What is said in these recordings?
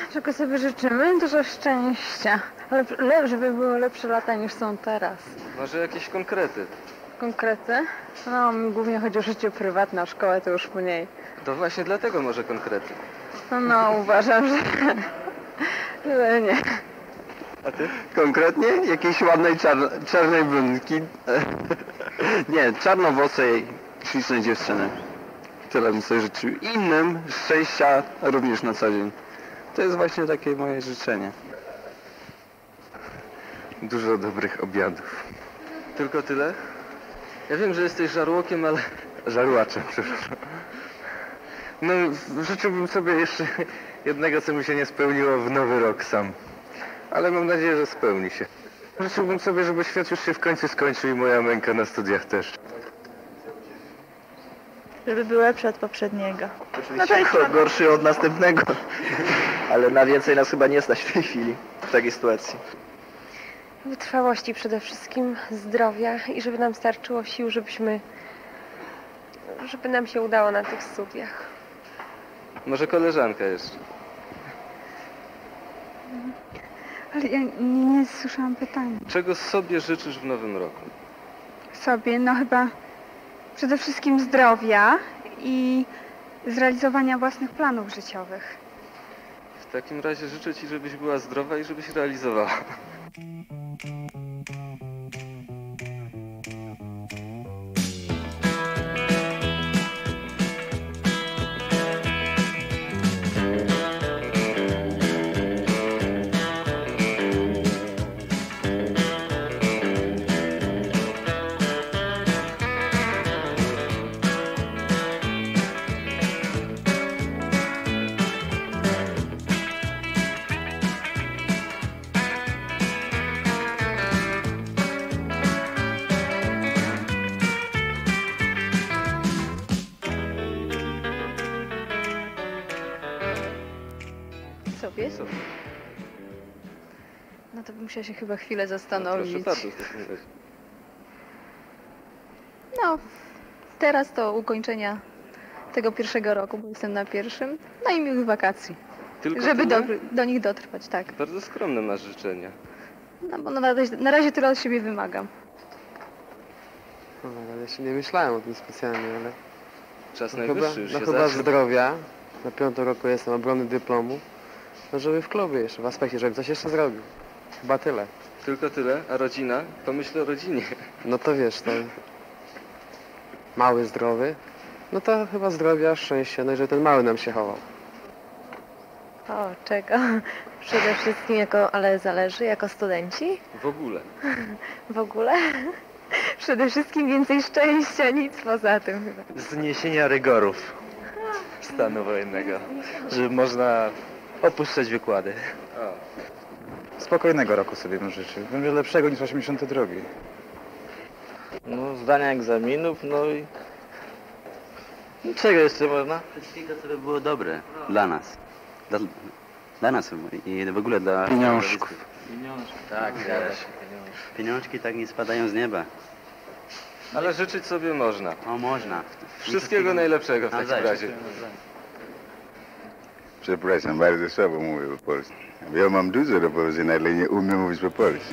Czego sobie życzymy? Dużo szczęścia. Żeby były lepsze lata niż są teraz. Może jakieś konkrety? Konkrety? No, mi głównie chodzi o życie prywatne, o szkołę to już mniej. To właśnie dlatego może konkrety. No, uważam, że nie. A ty? Konkretnie? Jakiejś ładnej czarnej blondynki? Nie, czarnowłosej, ślicznej dziewczyny. Tyle bym sobie życzył. Innym szczęścia również na co dzień. To jest właśnie takie moje życzenie. Dużo dobrych obiadów. Tylko tyle? Ja wiem, że jesteś żarłokiem, ale... Żarłaczem, przepraszam. No, życzyłbym sobie jeszcze jednego, co mi się nie spełniło w nowy rok sam. Ale mam nadzieję, że spełni się. Życzyłbym sobie, żeby świat już się w końcu skończył i moja męka na studiach też. Żeby był lepszy od poprzedniego. Oczywiście gorszy od następnego. Ale na więcej nas chyba nie stać w tej chwili, w takiej sytuacji. Wytrwałości przede wszystkim, zdrowia i żeby nam starczyło sił, żeby nam się udało na tych studiach. Może koleżanka jeszcze? Ale ja nie słyszałam pytania. Czego sobie życzysz w nowym roku? Sobie, no chyba przede wszystkim zdrowia i zrealizowania własnych planów życiowych. W takim razie życzę ci, żebyś była zdrowa i żebyś realizowała. Sobie? Co? No to bym musiała się chyba chwilę No, zastanowić. proszę bardzo, w takim razie. No, teraz to ukończenia tego pierwszego roku, bo jestem na pierwszym. No i miłych wakacji. Tylko Żeby tyle? do nich dotrwać, tak. Bardzo skromne masz życzenia. No bo na razie tyle od siebie wymagam. No, ale jeszcze nie myślałem o tym specjalnie, ale... Czas chyba, najwyższy już się chyba zacznie. zdrowia. Na 5. roku jestem obrony dyplomu. No żeby w klubie jeszcze, w aspekcie, żebym coś jeszcze zrobił. Chyba tyle. Tylko tyle? A rodzina? Pomyśl o rodzinie. No to wiesz, to... Mały zdrowy. No to chyba zdrowia, szczęścia, no i żeby ten mały nam się chował. O, czego? Przede wszystkim ale zależy, jako studenci? W ogóle. W ogóle? Przede wszystkim więcej szczęścia, nic poza tym chyba. Zniesienia rygorów stanu wojennego, żeby można opuszczać wykłady. O. Spokojnego roku sobie bym życzył. Będzie lepszego niż 82. No, zdania egzaminów, no i... Czego jeszcze można? Wszystkiego, co by było dobre dla nas. Dla nas i w ogóle dla... Pieniążków. Tak, zgadza się. Pieniążki tak nie spadają z nieba. Ale życzyć sobie można. O, można. Wszystkiego najlepszego w takim Nawzajem. razie. Przepraszam, bardzo słabo mówię po polsku. Ja mam dużo do powiedzenia, ale nie umiem mówić po polsku.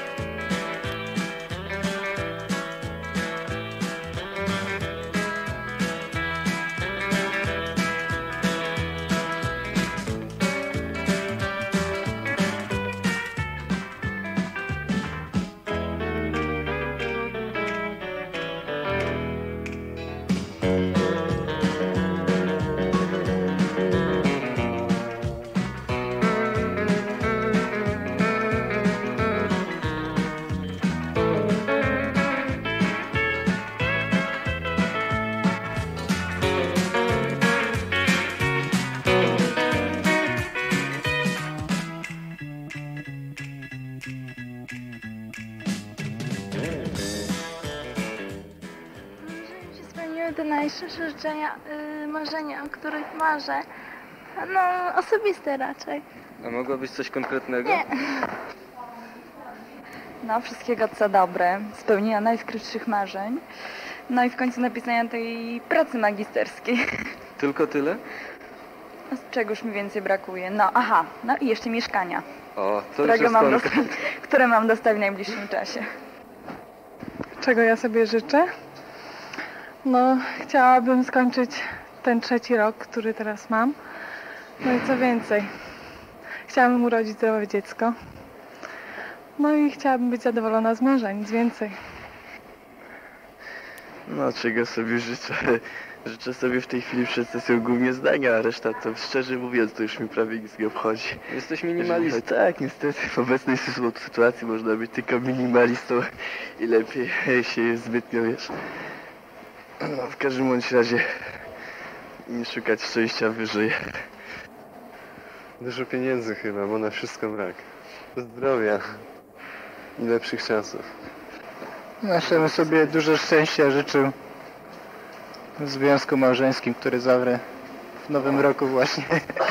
Żeby mi się spełniły te najszczersze życzenia, marzenia, o których marzę. No, osobiste raczej. A mogłabyś coś konkretnego? Nie. No, wszystkiego co dobre, spełnienia najskrytszych marzeń. No i w końcu napisania tej pracy magisterskiej. Tylko tyle? Czegoż mi więcej brakuje? No aha, no i jeszcze mieszkania, O, to już jest które mam dostać w najbliższym czasie. Czego ja sobie życzę? No, chciałabym skończyć ten 3. rok, który teraz mam. No i co więcej, chciałabym urodzić zdrowe dziecko. No i chciałabym być zadowolona z męża, nic więcej. No, czego sobie życzę? Życzę sobie w tej chwili przed sesją głównie zdania, a reszta to szczerze mówiąc to już mi prawie nic nie obchodzi. Jesteś minimalistą. Tak, niestety w obecnej sytuacji można być tylko minimalistą i lepiej się zbytnio, wiesz. No, w każdym bądź razie nie szukać szczęścia wyżej. Dużo pieniędzy chyba, bo na wszystko brak. Zdrowia i lepszych czasów. Ja bym sobie dużo szczęścia życzył w związku małżeńskim, który zawrę w nowym roku właśnie.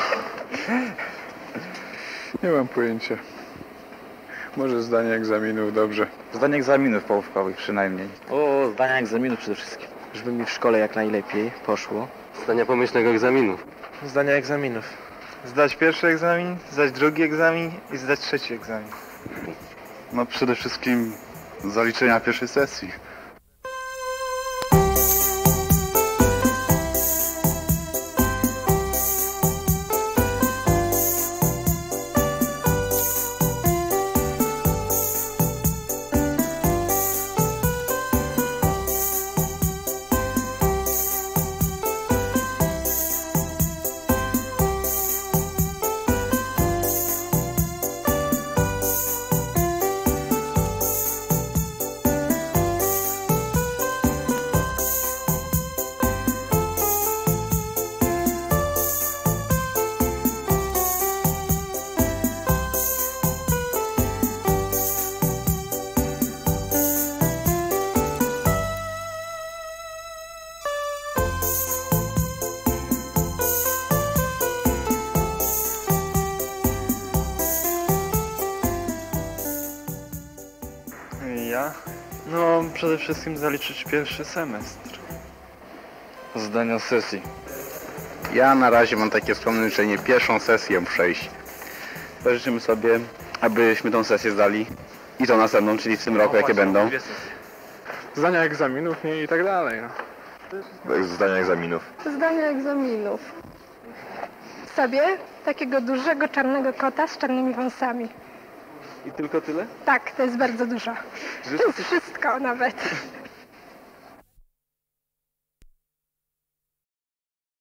Nie mam pojęcia. Może zdanie egzaminów dobrze. Zdanie egzaminów połówkowych przynajmniej. O, zdania egzaminów przede wszystkim. Żeby mi w szkole jak najlepiej poszło. Zdania pomyślnego egzaminu. Zdania egzaminów. Zdać pierwszy egzamin, zdać drugi egzamin i zdać 3. egzamin. No przede wszystkim zaliczenia pierwszej sesji. Ja? No, przede wszystkim zaliczyć pierwszy semestr. Zdania sesji. Ja na razie mam takie skromne życzenie pierwszą sesję przejść. Życzymy sobie, abyśmy tą sesję zdali i tą następną, czyli w tym roku, jakie będą. Zdania egzaminów, nie? I tak dalej, no. Zdania egzaminów. Zdanie egzaminów. Sobie takiego dużego czarnego kota z czarnymi wąsami. I tylko tyle? Tak, to jest bardzo dużo. To jest wszystko nawet.